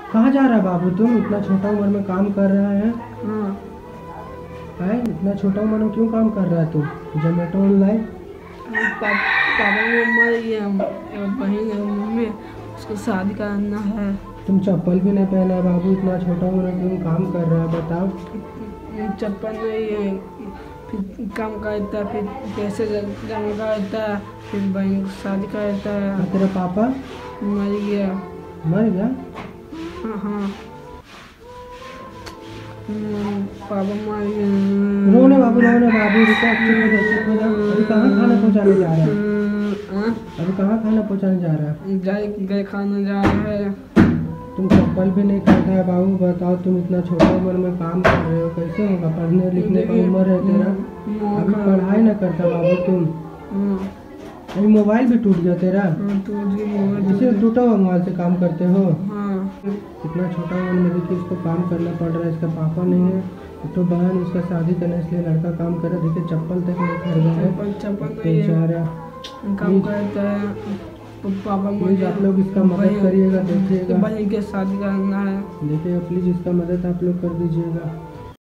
कहाँ जा रहा है बाबू? तुम इतना छोटा उम्र में काम कर रहा है? हाँ। है इतना छोटा उम्र में क्यों काम कर रहा है तू? Zomato online. पापा की उम्र ये बहन है मम्मी, उसको शादी करना है। तुम चप्पल भी नहीं पहना है बाबू, इतना छोटा उम्र में क्यों काम कर रहा है बताओ? चप्पल नहीं है, फिर काम करता है, फिर पैसे जमा करता है, फिर बहन को शादी करता है। और तेरा पापा मर गया। मर गया? हाँ हाँ। पापा मर गया। रोने बाबू रुको, चुप हो जा। अभी कहाँ खाना पहुँचाने जा रहा है? अभी कहाँ खाना पहुँचाने जा रहा है? गए खाना जा रहा है। तुम चप्पल भी नहीं पहनता है बाबू, बताओ तुम इतना छोटा उम्र में काम कर रहे हो, कैसे होगा? पढ़ने लिखने का उम्र है तेरा, अभी पढ़ाई ना करता बाबू तुम। अभी मोबाइल भी टूट गया तेरा? इसे टूटा हुआ मोबाइल से काम करते हो? इतना छोटा उम्र में देखिए इसको काम करना पड़ रहा है, इसका पापा नहीं है तो बहन इसका शादी करना, इसलिए लड़का काम कर रहा है। देखिए चप्पल तक नहीं खरीदा है बेचारा, काम करता है। पापा प्लीज आप लोग इसका मदद करिएगा, देखिएगा। भाई के शादी करना है। देखिए प्लीज इसका मदद आप लोग कर दीजिएगा।